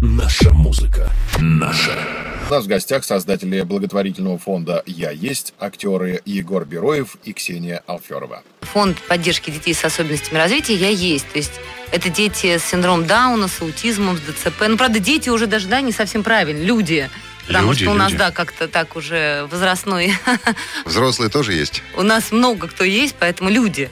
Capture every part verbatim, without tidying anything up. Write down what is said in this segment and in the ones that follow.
Наша музыка. Наша. У нас в гостях создатели благотворительного фонда «Я есть», актеры Егор Бероев и Ксения Алферова. Фонд поддержки детей с особенностями развития «Я есть». То есть это дети с синдромом Дауна, с аутизмом, с ДЦП. Ну, правда, дети уже даже, да, не совсем правильно. Люди. Потому люди, что у нас, люди. да, как-то так уже возрастной. Взрослые тоже есть? У нас много кто есть, поэтому люди.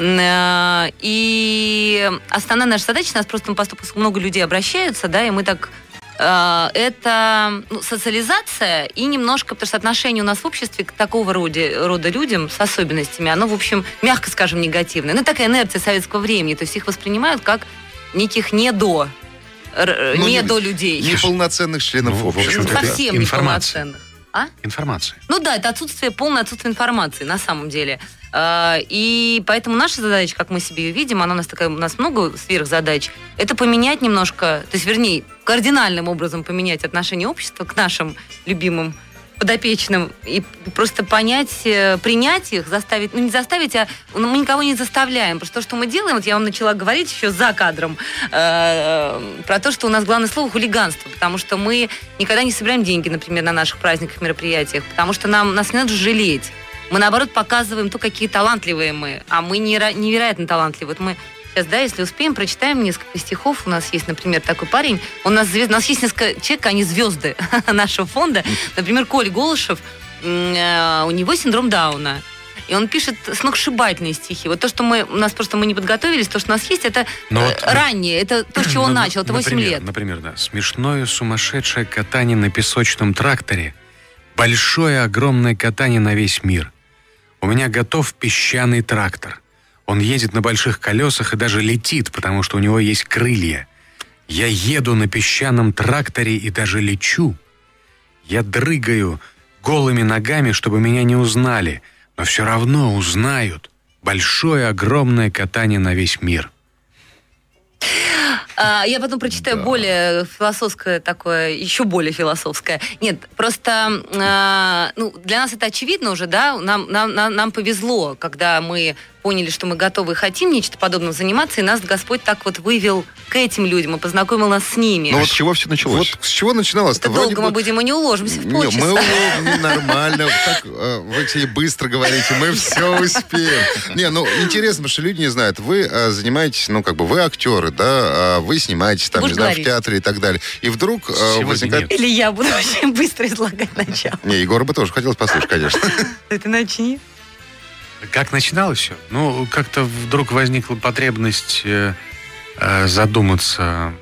И основная наша задача, у нас просто поскольку много людей обращаются, да, и мы так... Это ну, социализация и немножко, потому что отношение у нас в обществе к такого рода, рода людям с особенностями, оно, в общем, мягко скажем, негативное. Ну, такая инерция советского времени, то есть их воспринимают как неких недо, ну, недо людей. Неполноценных членов ну, общества. Ну, совсем неполноценных. А? Информация. Ну да, это отсутствие, полное отсутствие информации на самом деле. И поэтому наша задача, как мы себе ее видим, она у нас такая, у нас много сверхзадач, это поменять немножко, то есть, вернее, кардинальным образом поменять отношение общества к нашим любимым подопечным и просто понять, принять их, заставить, ну не заставить, а мы никого не заставляем. Просто то, что мы делаем, вот я вам начала говорить еще за кадром э, про то, что у нас главное слово хулиганство, потому что мы никогда не собираем деньги, например, на наших праздниках, мероприятиях, потому что нам, нас не надо жалеть. Мы, наоборот, показываем то, какие талантливые мы, а мы невероятно талантливые. Вот мы сейчас, да, если успеем, прочитаем несколько стихов. У нас есть, например, такой парень. Он у нас звезд... У нас есть несколько человек, они звезды нашего фонда. Например, Коля Голышев. У него синдром Дауна. И он пишет сногсшибательные стихи. Вот то, что мы... У нас просто мы не подготовились, то, что у нас есть, это вот, раннее. Это то, с чего он начал. Это восемь лет. Например, да. Смешное сумасшедшее катание на песочном тракторе. Большое огромное катание на весь мир. У меня готов песчаный трактор. Он едет на больших колесах и даже летит, потому что у него есть крылья. Я еду на песчаном тракторе и даже лечу. Я дрыгаю голыми ногами, чтобы меня не узнали, но все равно узнают. Большое, огромное катание на весь мир. Я потом прочитаю да. более философское такое, еще более философское. Нет, просто ну, для нас это очевидно уже, да, нам, нам, нам повезло, когда мы поняли, что мы готовы и хотим нечто подобное заниматься, и нас Господь так вот вывел к этим людям и познакомил нас с ними. Ну вот с чего все началось? Вот с чего начиналось? Это долго бы... мы будем, мы не уложимся в полчаса. Не, мы уловим, нормально. Так, вы все быстро говорите, мы все успеем. Не, ну интересно, потому что люди не знают. Вы занимаетесь, ну как бы, вы актеры, да, вы снимаетесь там, не знаю, в театре и так далее. И вдруг Сегодня возникает... Или я буду очень быстро излагать начало. Не, Егор бы тоже хотелось послушать, конечно. Ты начни. Как начиналось все? Ну, как-то вдруг возникла потребность э, э, задуматься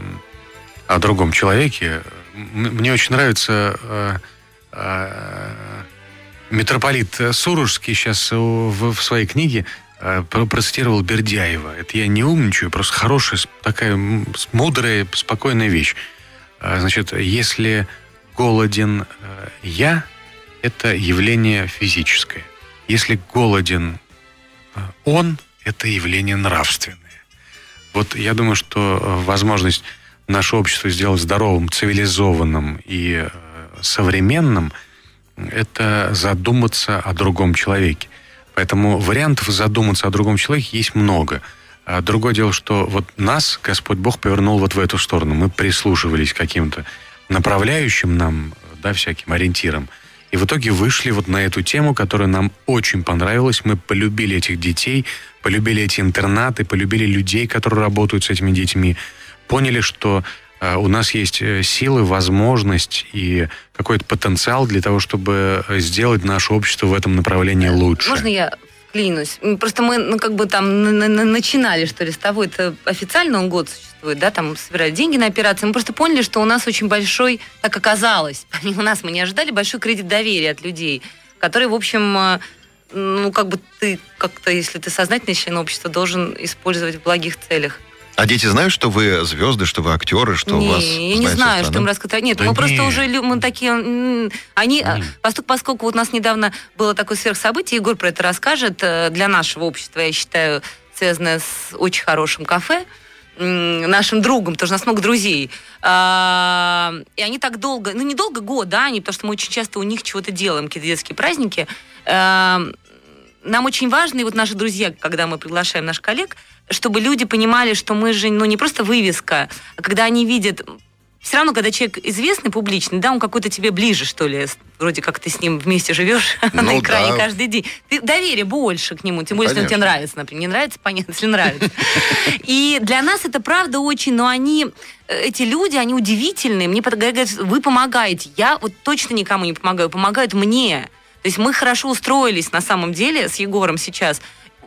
о другом человеке. Мне очень нравится э, э, митрополит Сурожский сейчас в, в своей книге э, процитировал Бердяева. Это я не умничаю, просто хорошая, такая мудрая, спокойная вещь. Э, значит, если голоден э, я, это явление физическое. Если голоден он, это явление нравственное. Вот я думаю, что возможность наше общество сделать здоровым, цивилизованным и современным – это задуматься о другом человеке. Поэтому вариантов задуматься о другом человеке есть много. А другое дело, что вот нас Господь Бог повернул вот в эту сторону. Мы прислушивались к каким-то направляющим нам, да, всяким ориентирам. И в итоге вышли вот на эту тему, которая нам очень понравилась. Мы полюбили этих детей, полюбили эти интернаты, полюбили людей, которые работают с этими детьми. Поняли, что э, у нас есть силы, возможность и какой-то потенциал для того, чтобы сделать наше общество в этом направлении лучше. Можно я вклинусь? Просто мы, ну, как бы там начинали, что ли, с того, это официально он год существует, да, там собирают деньги на операции. Мы просто поняли, что у нас очень большой, так оказалось, у нас мы не ожидали, большой кредит доверия от людей, который, в общем, ну, как бы ты как-то, если ты сознательный член общества, должен использовать в благих целях. А дети знают, что вы звезды, что вы актеры, что не, у вас... я не знаю, что им рассказать. Нет, да мы не. просто уже мы такие... Они, поскольку, поскольку вот у нас недавно было такое сверхсобытие, Егор про это расскажет, для нашего общества, я считаю, связанное с очень хорошим кафе, нашим другом, потому что у нас много друзей. А, и они так долго, ну не долго, год, да, они, потому что мы очень часто у них чего-то делаем, какие-то детские праздники. А, нам очень важно, и вот наши друзья, когда мы приглашаем наших коллег, чтобы люди понимали, что мы же, ну, не просто вывеска, а когда они видят все равно, когда человек известный, публичный, да, он какой-то тебе ближе, что ли, вроде как ты с ним вместе живешь ну, на экране да. каждый день. Ты доверие больше к нему, тем более, если он тебе нравится, например. Не нравится, понятно, если нравится. И для нас это правда очень, но они, эти люди, они удивительные. Мне говорят, вы помогаете. Я вот точно никому не помогаю, помогают мне. То есть мы хорошо устроились на самом деле с Егором сейчас,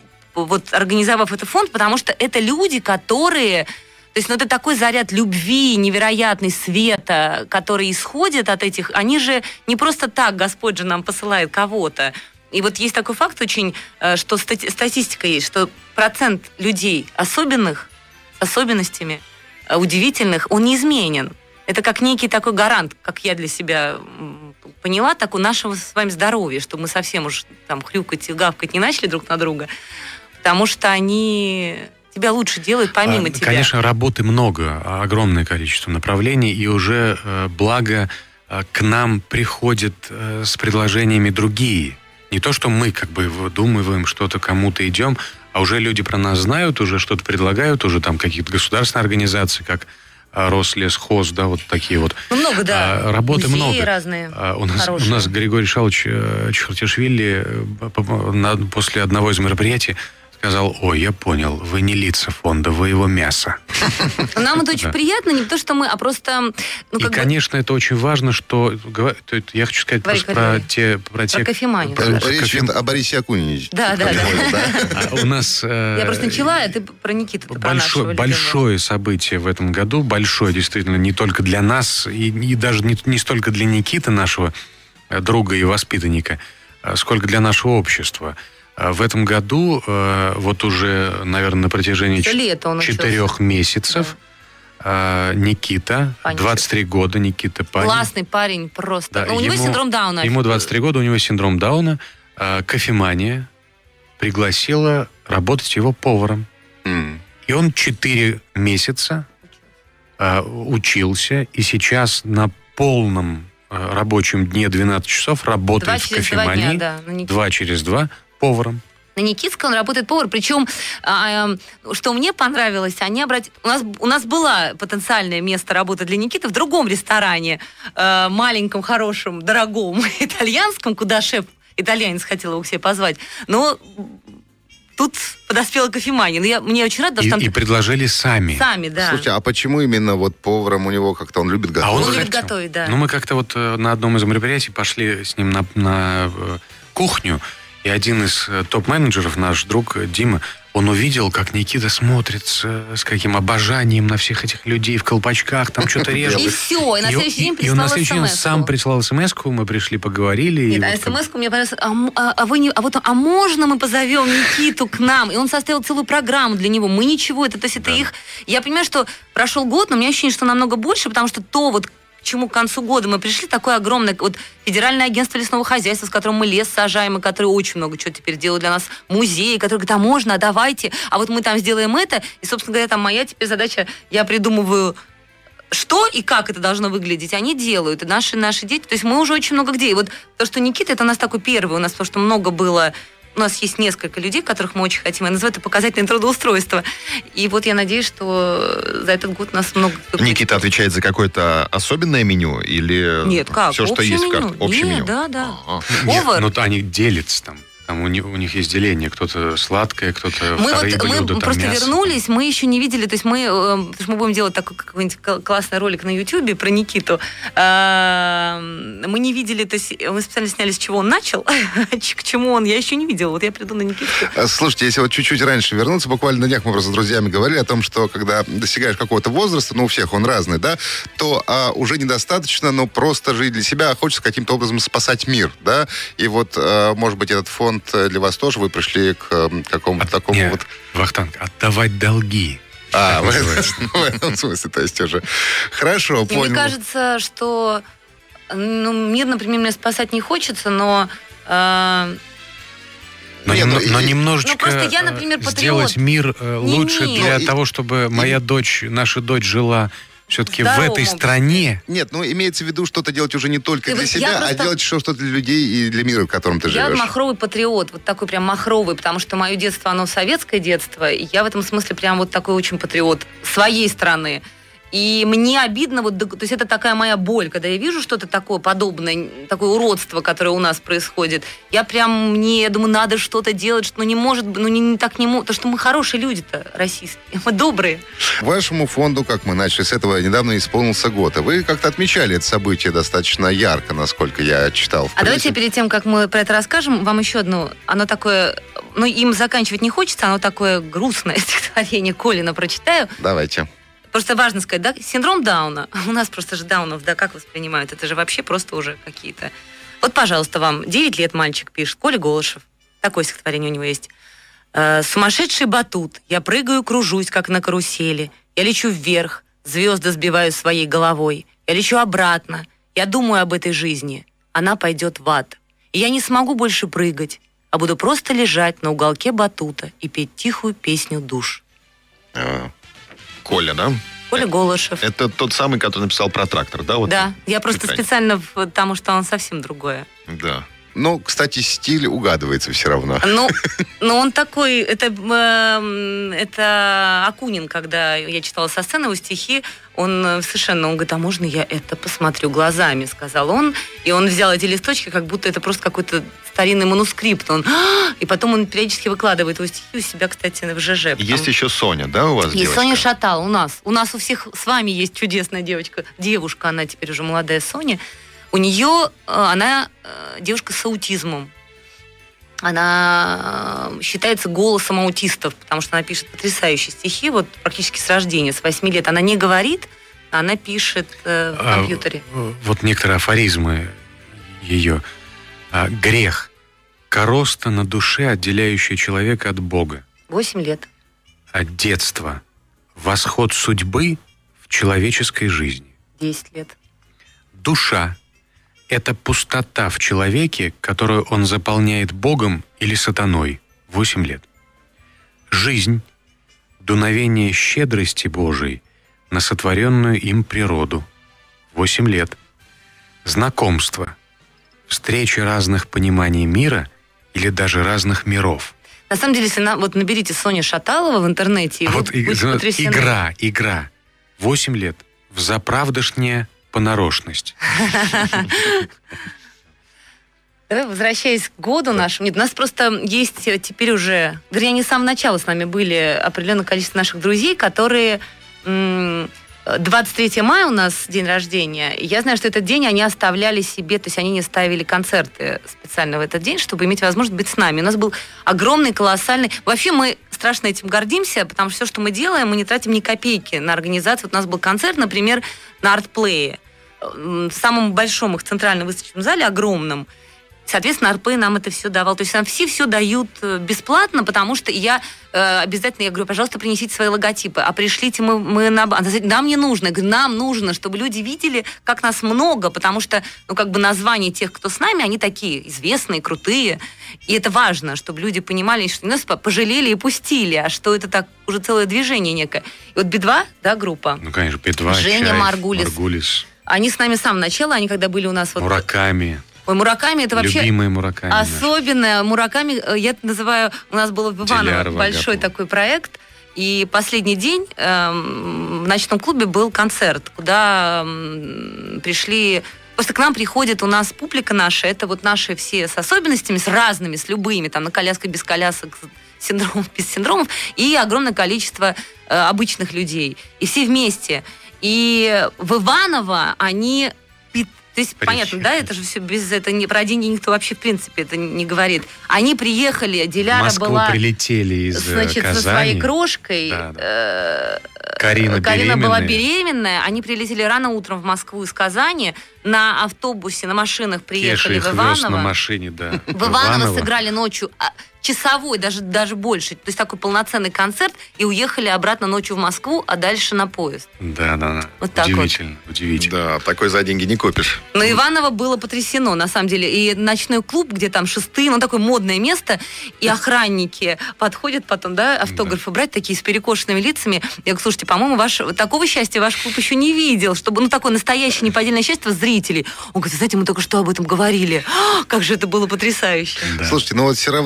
вот организовав этот фонд, потому что это люди, которые... То есть, ну, это такой заряд любви, невероятный, света, который исходит от этих... Они же не просто так, Господь же нам посылает кого-то. И вот есть такой факт очень, что стати- статистика есть, что процент людей особенных, с особенностями, удивительных, он неизменен. Это как некий такой гарант, как я для себя поняла, такого нашего с вами здоровья, что мы совсем уж там хрюкать и гавкать не начали друг на друга, потому что они... тебя лучше делают помимо а, тебя. Конечно, работы много, огромное количество направлений, и уже э, благо э, к нам приходят э, с предложениями другие. Не то, что мы как бы выдумываем что-то, кому-то идем, а уже люди про нас знают, уже что-то предлагают, уже там какие-то государственные организации, как э, Рослесхоз, да, вот такие вот. Ну, много, да. А, работы музеи много. разные, а, у, нас, у нас Григорий Шалович э, Чхартишвили э, на, после одного из мероприятий сказал: ой, я понял, вы не лица фонда, вы его мясо. Нам это очень приятно, не то, что мы, а просто... И, конечно, это очень важно, что... Я хочу сказать просто про те... Про кофеманию. Речь идет о Борисе Акуниниче. Да, да, да. У нас... Я просто начала, а ты про Никиту. Большое событие в этом году, большое, действительно, не только для нас, и даже не столько для Никиты, нашего друга и воспитанника, сколько для нашего общества. В этом году, вот уже, наверное, на протяжении четырех месяцев, да. Никита, Панчик. двадцать три года, Никита парень. Классный парень просто. Да, ну, у ему, него синдром Дауна. Ему двадцать три года, у него синдром Дауна. Кофемания пригласила работать его поваром. Mm. И он четыре месяца учился, и сейчас на полном рабочем дне двенадцать часов работает в кофемании. Два, да, два через два. Поваром. На Никитской он работает повар. Причем, э, что мне понравилось, они обратили... У нас, у нас было потенциальное место работы для Никиты в другом ресторане, э, маленьком, хорошем, дорогом, итальянском, куда шеф-итальянец хотел его к себе позвать. Но тут подоспела кофемания. Но я, мне очень рада, что и, там... И предложили сами. Сами, да. Слушайте, а почему именно вот поваром у него как-то он любит готовить? А он, он любит хотел. готовить, да. Ну, мы как-то вот на одном из мероприятий пошли с ним на, на кухню. И один из топ-менеджеров, наш друг Дима, он увидел, как Никита смотрит с, с каким обожанием на всех этих людей в колпачках, там что-то режет. И все, и на следующий день прислал смс-ку. И он на следующий день сам прислал смс-ку, мы пришли, поговорили. Нет, а смс-ку мне понравилось, а, а, а, вы не, а, вот, а можно мы позовем Никиту к нам? И он составил целую программу для него. Мы ничего, это, то есть это да. их... Я понимаю, что прошел год, но у меня ощущение, что намного больше, потому что то вот к чему к концу года мы пришли, такое огромное, вот Федеральное агентство лесного хозяйства, с которым мы лес сажаем, и которые очень много чего теперь делают для нас, музеи, которые говорят, а можно, а давайте, а вот мы там сделаем это, и, собственно говоря, там моя теперь задача, я придумываю, что и как это должно выглядеть, они делают, и наши, наши дети, то есть мы уже очень много где, и вот то, что Никита, это у нас такой первый, у нас, потому что много было. У нас есть несколько людей, которых мы очень хотим. Я называю это показательное трудоустройство. И вот я надеюсь, что за этот год у нас много... Никита отвечает за какое-то особенное меню? Или Нет, как? все, что есть, меню. как общее Нет, меню? Да, да. Нет, ну они делятся там. Там у них, у них есть деление. Кто-то сладкое, кто-то мы вторые вот, блюда, Мы там просто мясо. вернулись, мы еще не видели, то есть мы, потому что мы будем делать такой какой-нибудь классный ролик на Ютьюбе про Никиту. Мы не видели, то есть мы специально сняли, с чего он начал, к чему он, я еще не видела. Вот я приду на Никиту. Слушайте, если вот чуть-чуть раньше вернуться, буквально на днях мы просто с друзьями говорили о том, что когда достигаешь какого-то возраста, ну у всех он разный, да, то а, уже недостаточно, но просто жить для себя, а хочется каким-то образом спасать мир, да, и вот, а, может быть, этот фонд для вас тоже, вы пришли к какому-то От, такому не, вот... Вахтанг, отдавать долги. А, в этом, в этом смысле, то есть уже... Хорошо, понял. Мне кажется, что ну, мир, например, мне спасать не хочется, но... Э, но, Нет, но, ну, но и, немножечко ну, я, например, сделать мир лучше не, не. для и, того, чтобы и, моя дочь, наша дочь жила все-таки в этой стране. Нет, ну имеется в виду что-то делать уже не только Ты для вот себя, просто... а делать что-то для людей и для мира, в котором ты я живешь. Я махровый патриот, вот такой прям махровый, потому что мое детство, оно советское детство, и я в этом смысле прям вот такой очень патриот своей страны. И мне обидно, вот, то есть это такая моя боль, когда я вижу что-то такое подобное, такое уродство, которое у нас происходит. Я прям, мне, я думаю, надо что-то делать, что ну, не может быть, ну не, не так не может, потому что мы хорошие люди-то, российские, мы добрые. Вашему фонду, как мы начали с этого, недавно исполнился год. А вы как-то отмечали это событие достаточно ярко, насколько я читал в прессе. А давайте перед тем, как мы про это расскажем, вам еще одно, оно такое, ну им заканчивать не хочется, оно такое грустное стихотворение Колина прочитаю. Давайте. Просто важно сказать, да, синдром Дауна. У нас просто же даунов, да, как воспринимают? Это же вообще просто уже какие-то... Вот, пожалуйста, вам девять лет мальчик пишет, Коля Голышев. Такое стихотворение у него есть. «Сумасшедший батут, я прыгаю, кружусь, как на карусели. Я лечу вверх, звезды сбиваю своей головой. Я лечу обратно, я думаю об этой жизни. Она пойдет в ад. И я не смогу больше прыгать, а буду просто лежать на уголке батута и петь тихую песню душ». А, Коля, да? Коля Голышев. Это тот самый, который написал про трактор, да? Вот да, я просто экране. Специально, потому что он совсем другое. Да. Ну, кстати, стиль угадывается все равно. Ну, ну он такой, это, э, это Акунин, когда я читала со сцены его стихи, он совершенно, он говорит, а можно я это посмотрю глазами, сказал он, и он взял эти листочки, как будто это просто какой-то старинный манускрипт, он, и потом он периодически выкладывает его стихи у себя, кстати, в ЖЖ. Потому... Есть еще Соня, да, у вас Есть девочка? Соня Шатал, у нас, у нас у всех с вами есть чудесная девочка, девушка, она теперь уже молодая Соня. У нее, она девушка с аутизмом. Она считается голосом аутистов, потому что она пишет потрясающие стихи, вот практически с рождения, с восьми лет. Она не говорит, она пишет э, в компьютере. А, вот некоторые афоризмы ее. А, грех. Короста на душе, отделяющая человека от Бога. Восемь лет. А детство. Восход судьбы в человеческой жизни. Десять лет. Душа. Это пустота в человеке, которую он заполняет Богом или сатаной. Восемь лет. Жизнь. Дуновение щедрости Божией на сотворенную им природу. Восемь лет. Знакомство. Встреча разных пониманий мира или даже разных миров. На самом деле, если на, вот наберите Соня Шаталова в интернете, и а вы вот будете потрясены. Игра, игра. Восемь лет. Взаправдошняя понарошность. Давай, возвращаясь к году нашему. Нет, у нас просто есть теперь уже... Вернее, они с самого начала с нами были определенное количество наших друзей, которые... двадцать третьего мая у нас день рождения. И я знаю, что этот день они оставляли себе, то есть они не ставили концерты специально в этот день, чтобы иметь возможность быть с нами. У нас был огромный, колоссальный... Вообще мы страшно этим гордимся, потому что все, что мы делаем, мы не тратим ни копейки на организацию. Вот у нас был концерт, например, на Артплее. В самом большом их центральном выставочном зале, огромном. Соответственно, Артплей нам это все давал. То есть нам все все дают бесплатно, потому что я э, обязательно, я говорю, пожалуйста, принесите свои логотипы. А пришлите мы, мы на... Нам не нужно. Я говорю, нам нужно, чтобы люди видели, как нас много, потому что, ну, как бы названия тех, кто с нами, они такие известные, крутые. И это важно, чтобы люди понимали, что нас пожалели и пустили, а что это так уже целое движение некое. И вот Би два, да, группа. Ну, конечно, Би два, Женя Чайф, Маргулис. Маргулис. Они с нами с самого начала, они когда были у нас... Вот, Мураками. Ой, Мураками это вообще... Любимые Мураками. Особенно Мураками, я это называю... У нас был в Иваново большой Агапова. такой проект, и последний день э, в ночном клубе был концерт, куда э, пришли... Просто к нам приходит у нас публика наша, это вот наши все с особенностями, с разными, с любыми, там, на колясках, без колясок, синдромов, без синдромов, и огромное количество э, обычных людей. И все вместе. И в Иваново они... То есть, Причем. понятно, да, это же все без... Это не, про деньги никто вообще, в принципе, это не говорит. Они приехали, Диляра в Москву была... прилетели из Значит, Казани. со своей крошкой. Да, да. Э, Карина, Карина была беременная. беременная. Они прилетели рано утром в Москву из Казани. На автобусе, на машинах приехали Кеша в их вез Иваново. на машине, да. В Иваново сыграли ночью а, часовой, даже, даже больше. То есть такой полноценный концерт. И уехали обратно ночью в Москву, а дальше на поезд. Да, да, да. Вот так удивительно, удивительно. Да, такой за деньги не купишь. Но Иваново было потрясено, на самом деле. И ночной клуб, где там шестые, ну, такое модное место, и охранники подходят потом, да, автографы брать, такие с перекошенными лицами. Я говорю, слушайте, по-моему, ваш, такого счастья ваш клуб еще не видел, чтобы, ну, такое настоящее неподдельное счастье зрителей. Он говорит, знаете, мы только что об этом говорили. Как же это было потрясающе. Да. Слушайте, ну вот все равно так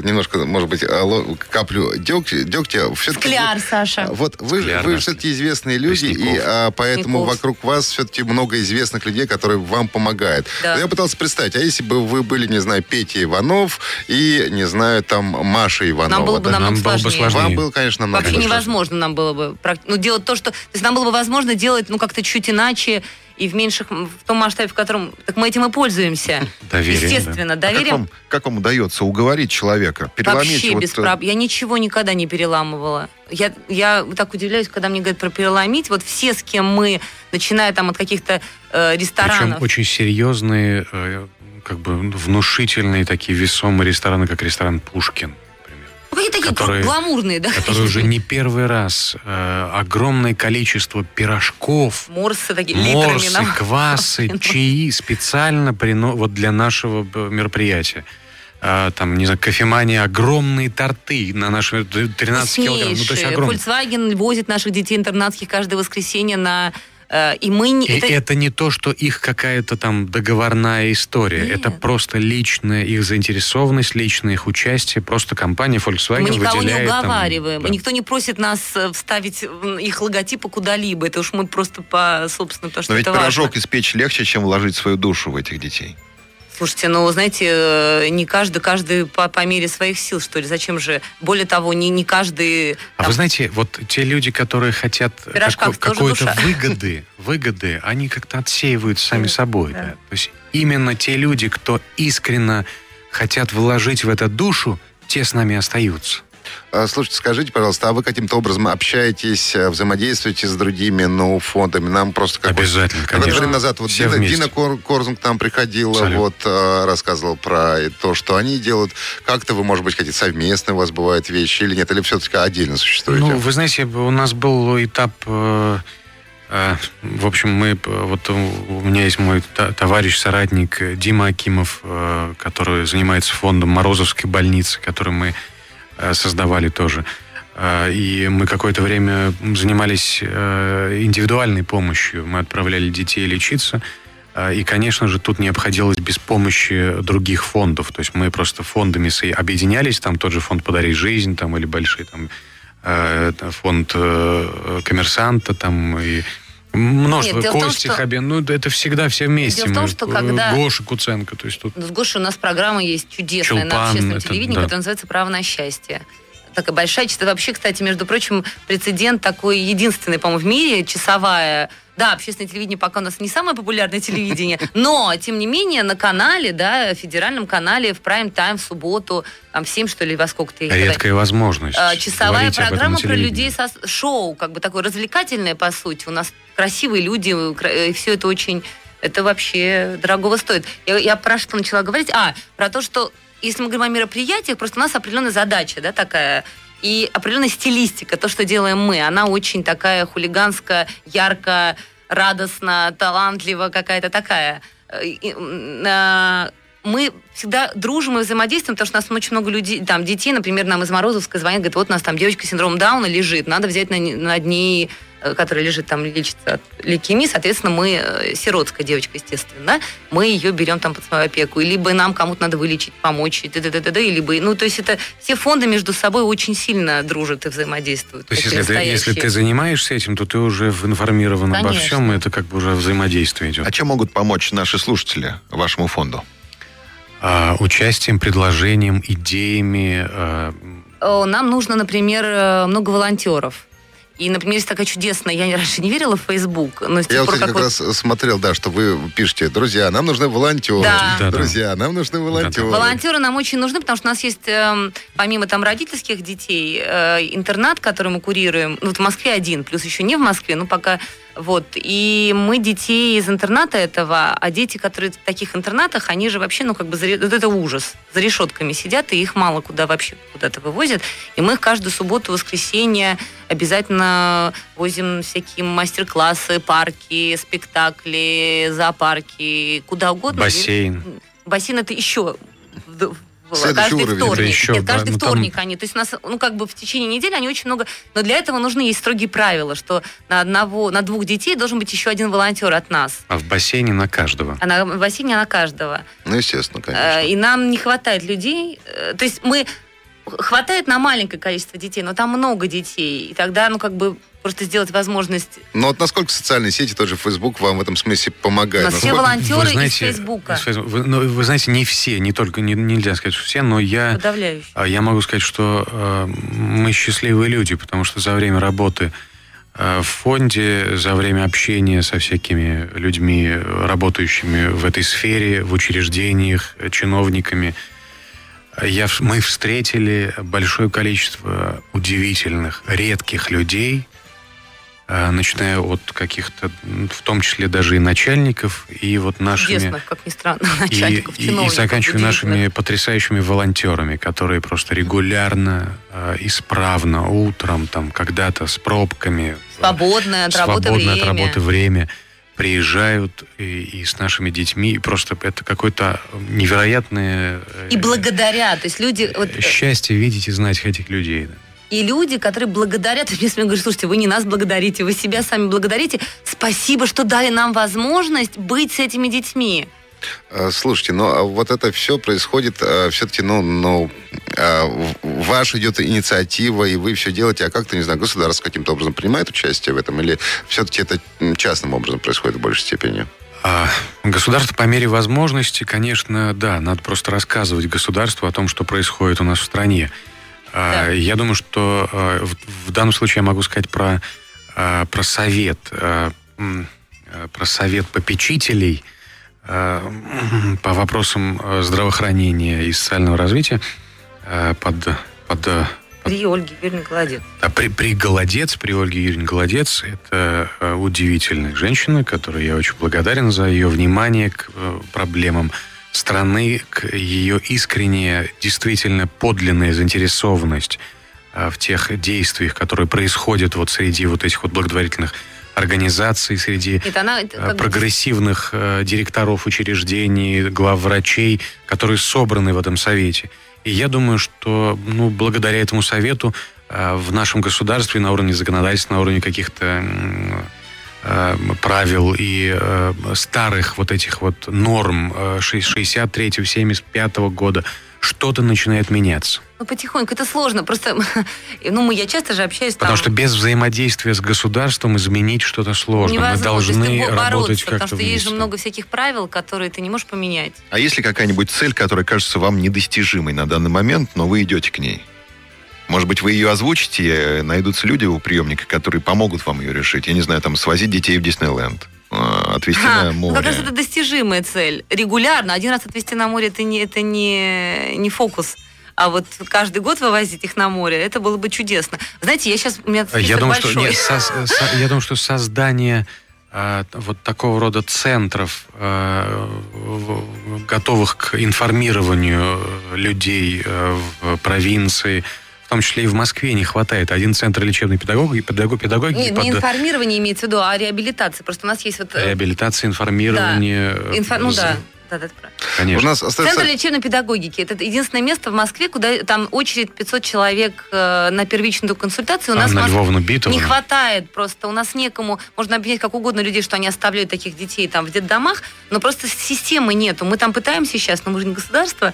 немножко, может быть, каплю дегтя. дегтя. Скляр, Саша. Вот вы, Скляр, вы да. все-таки известные люди, и а, поэтому Мясников. вокруг вас все-таки много известных людей, которые вам помогают. Да. Но я пытался представить, а если бы вы были, не знаю, Петя Иванов и, не знаю, там, Маша Иванова? Нам было бы да? намного Нам было бы сложнее. сложнее. Вам было, конечно, намного Вообще сложнее. невозможно нам было бы прак- ну, делать то, что... То есть нам было бы возможно делать, ну, как-то чуть иначе и в меньших... В том масштабе, в котором... Так мы этим и пользуемся. Доверие, Естественно, А как доверием... вам, как вам удается уговорить человека? Переломить Вообще вот, без проб... Я ничего никогда не переламывала. Я, я так удивляюсь, когда мне говорят про переломить. Вот все, с кем мы, начиная там от каких-то э, ресторанов... Причем очень серьезные, э, как бы внушительные такие весомые рестораны, как ресторан «Пушкин». Ну, какие-то такие которые- гламурные, да? Который уже не первый раз э, огромное количество пирожков, Морсы такие, литрами морсы, нам. квасы, чаи специально прино... вот для нашего б- мероприятия. А, там, не знаю, кофемания, огромные торты на наши тринадцать килограмм. Ну, то есть Смешные. огромные. Volkswagen возит наших детей интернатских каждое воскресенье на... э, И мы... не- И это... не то, что их какая-то там договорная история. Нет. Это просто личная их заинтересованность, личное их участие. Просто компания Volkswagen Мы никого не выделяет там- уговариваем. да. Никто не просит нас э, вставить м, их логотипы куда-либо. Это уж мы просто по собственно то, что Но ведь это пирожок важно. испечь легче, чем вложить свою душу в этих детей. Слушайте, ну, знаете, э, не каждый, каждый по, по мере своих сил, что ли. Зачем же? Более того, не, не каждый... А там, вы знаете, вот те люди, которые хотят В пирожках како- тоже какой-то душа. выгоды, выгоды, они как-то отсеивают сами Да, собой. да. Да. То есть именно те люди, кто искренне хотят вложить в это душу, те с нами остаются. А, Слушайте, скажите, пожалуйста, а вы каким-то образом общаетесь, э, взаимодействуете с другими, ну, фондами? Нам просто как Обязательно, Какое-то конечно. время назад вот Все Дина, вместе. Дина Кор- Корзун к нам приходила, Абсолютно. вот э, рассказывала про то, что они делают. Как-то вы, может быть, какие-то совместные у вас бывают вещи или нет? Или все-таки отдельно существуете? Ну, вы знаете, у нас был этап... э, э, в общем, мы... э, Вот у у меня есть мой та- товарищ, соратник э, Дима Акимов, э, который занимается фондом Морозовской больницы, который мы э, создавали тоже. Э, И мы какое-то время занимались э, индивидуальной помощью. Мы отправляли детей лечиться. Э, И, конечно же, тут не обходилось без помощи других фондов. То есть мы просто фондами со- объединялись. Там тот же фонд «Подари жизнь», там, или большие там, э, это фонд э, коммерсанта, там, и множество. Нет, дело в том, Кости что- Хабен. Ну, это всегда все вместе. Дело в том, Мы, что э, когда- Гоша Куценко. То есть тут... Ну, с Гошей у нас программа есть чудесная на Чулпан, общественном это, телевидении, да. которая называется «Право на счастье». Такая большая часть. Вообще, кстати, между прочим, прецедент такой единственный, по-моему, в мире, часовая. Да, общественное телевидение пока у нас не самое популярное телевидение, но, тем не менее, на канале, да, федеральном канале в прайм-тайм в субботу, там, в семь, что ли, во сколько-то их... Редкая возможность. А, часовая говорить об этом программа на про телевидении. людей со шоу, как бы такое развлекательное, по сути. У нас красивые люди, кра- и все это очень... Это вообще дорогого стоит. Я, я про что начала говорить? А, про то, что если мы говорим о мероприятиях, просто у нас определенная задача, да, такая, и определенная стилистика, то, что делаем мы, она очень такая хулиганская, ярко, радостно, талантливо какая-то такая. И, э, мы всегда дружим и взаимодействуем, потому что у нас очень много людей, там, детей, например, нам из Морозовска звонят, говорят, вот у нас там девочка с синдромом Дауна лежит, надо взять на, над ней, э, которая лежит там, лечится от лейкемии, соответственно, мы, э, сиротская девочка, естественно, да, мы ее берем там под свою опеку, и либо нам кому-то надо вылечить, помочь, и т.д. и либо, ну, то есть это все фонды между собой очень сильно дружат и взаимодействуют. То есть, такие если ты, если настоящие. ты занимаешься этим, то ты уже информирован обо Конечно. всем, и это как бы уже взаимодействие идет. А чем могут помочь наши слушатели вашему фонду? А, участием, предложением, идеями. а, О, Нам нужно, например, э, много волонтеров. И, например, есть такая чудесная, я раньше не верила в Facebook, но с тех Я пор, вот, кстати, как как вот раз смотрел, да, что вы пишете, друзья, нам нужны волонтеры. Да. Да, да. Друзья, нам нужны волонтеры. волонтеры нам очень нужны, потому что у нас есть, эм, помимо там родительских детей, э, интернат, который мы курируем, ну, вот в Москве один, плюс еще не в Москве, ну, пока, вот, и мы детей из интерната этого, а дети, которые в таких интернатах, они же вообще, ну, как бы, за, ре- вот это ужас, за решетками сидят, и их мало куда вообще куда-то вывозят, и мы их каждую субботу, воскресенье обязательно возим всякие мастер-классы, парки, спектакли, зоопарки, куда угодно. Бассейн. Бассейн это еще в- в- Следующий каждый уровень. вторник. Это еще, Нет, каждый да, ну, там- вторник они. То есть у нас, ну, как бы в течение недели они очень много. Но для этого нужны есть строгие правила, что на одного, на двух детей должен быть еще один волонтер от нас. А в бассейне на каждого. А на в бассейне на каждого. Ну, естественно, Э, конечно. И нам не хватает людей. Э, То есть мы хватает на маленькое количество детей, но там много детей. И тогда, ну, как бы, просто сделать возможность... Но вот насколько социальные сети, тот же Facebook, вам в этом смысле помогают? У нас все волонтеры вы знаете, из Фейсбука. Вы, ну, вы знаете, не все, не только, не, нельзя сказать, что все, но я... Подавляющий. Я могу сказать, что э, мы счастливые люди, потому что за время работы э, в фонде, за время общения со всякими людьми, работающими в этой сфере, в учреждениях, чиновниками, я, мы встретили большое количество удивительных, редких людей, начиная от каких-то, в том числе даже и начальников, и вот нашими... Чудесных, как ни странно, начальников, и, чиновников. И заканчивая нашими потрясающими волонтерами, которые просто регулярно, исправно, утром, там, когда-то с пробками... Свободное от работы свободное время. от работы время приезжают и, и с нашими детьми, и просто это какое-то невероятное... И благодаря, то есть люди... Счастье видеть и знать этих людей, да. И люди, которые благодарят, мне говорят, слушайте, вы не нас благодарите, вы себя сами благодарите. Спасибо, что дали нам возможность быть с этими детьми. Слушайте, ну вот это все происходит все-таки, ну, ну, ваша идет инициатива, и вы все делаете, а как-то, не знаю, государство каким-то образом принимает участие в этом, или все-таки это частным образом происходит в большей степени? Государство по мере возможности, конечно, да, надо просто рассказывать государству о том, что происходит у нас в стране. Да. Я думаю, что в данном случае я могу сказать про, про совет, про совет попечителей по вопросам здравоохранения и социального развития под... под при Ольге Юрьевне Голодец. Да, при, при Голодец, при Ольге Юрьевне Голодец. Это удивительная женщина, которой я очень благодарен за ее внимание к проблемам страны, к ее искренняя, действительно подлинная заинтересованность в тех действиях, которые происходят вот среди вот этих вот благотворительных организаций, среди Нет, она, прогрессивных бы... директоров учреждений, главврачей, которые собраны в этом совете. И я думаю, что ну, благодаря этому совету в нашем государстве на уровне законодательства, на уровне каких-то правил и э, старых вот этих вот норм э, шестьдесят третьего семьдесят пятого года что-то начинает меняться. Ну, потихоньку. Это сложно. Просто, ну, я часто же общаюсь там... Потому что без взаимодействия с государством изменить что-то сложно. Невозможно. Мы должны работать как-то потому что вместе. Есть же много всяких правил, которые ты не можешь поменять. А есть ли какая-нибудь цель, которая кажется вам недостижимой на данный момент, но вы идете к ней? Может быть, вы ее озвучите, найдутся люди у приемника, которые помогут вам ее решить. Я не знаю, там, свозить детей в Диснейленд, отвезти а, на море. Ну, как раз это достижимая цель. Регулярно. Один раз отвезти на море, это не, это не, не фокус. А вот каждый год вывозить их на море, это было бы чудесно. Знаете, я сейчас... У меня список я думаю, большой. Что, нет, со, со, я думаю, что создание а, вот такого рода центров, а, в, готовых к информированию людей а, в провинции, в том числе и в Москве не хватает. Один центр лечебной педагогики, педагог, педагогики Нет, под... не информирование имеется в виду, а реабилитация. Просто у нас есть вот... Реабилитация, информирование... Да. Инфо... Ну да. Да, да, это правильно. Конечно. У нас остается... Центр лечебной педагогики. Это единственное место в Москве, куда там очередь пятьсот человек э, на первичную консультацию. У нас Анна Моск... Львовна Битова. Не хватает просто. У нас некому. Можно объяснить как угодно людей, что они оставляют таких детей там в детдомах, но просто системы нету. Мы там пытаемся сейчас, но мы же не государство.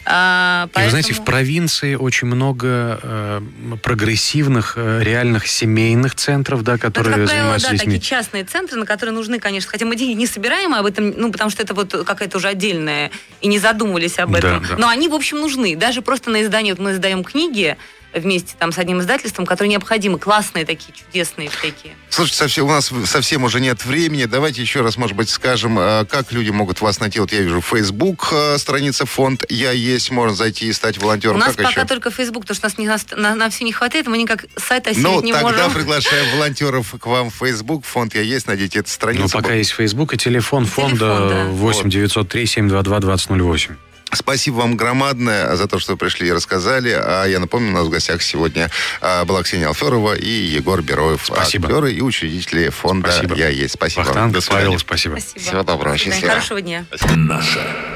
А, поэтому... И вы знаете, в провинции очень много э, прогрессивных, э, реальных семейных центров, да, которые это, как занимаются правило, да, детьми. такие частные центры, на которые нужны, конечно, хотя мы деньги не собираем об этом, ну, потому что это вот какая-то уже отдельная, и не задумывались об этом. Да, да. Но они, в общем, нужны. Даже просто на издание, вот мы издаем книги вместе там с одним издательством, которые необходимы, классные такие, чудесные всякие. Слушайте, совсем, у нас совсем уже нет времени. Давайте еще раз, может быть, скажем, как люди могут вас найти. Вот я вижу Facebook, страница фонд «Я есть», можно зайти и стать волонтером. У нас как пока еще? только Facebook, потому что у нас не, на, на все не хватает, мы никак сайт осилить ну, не можем. Ну, тогда приглашаем волонтеров к вам в Facebook, фонд «Я есть», найдите эту страницу. Ну, пока есть Facebook и телефон фонда телефон, да. восемь девятьсот три семь два два двадцать ноль восемь. Спасибо вам громадное за то, что вы пришли и рассказали. А я напомню, у нас в гостях сегодня была Ксения Алферова и Егор Бероев. Спасибо. Актеры и учредители фонда Спасибо. «Я есть». Спасибо. Вахтанг, До свидания. Спасибо. Спасибо. Всего доброго. Счастливо. Хорошего дня. Наша.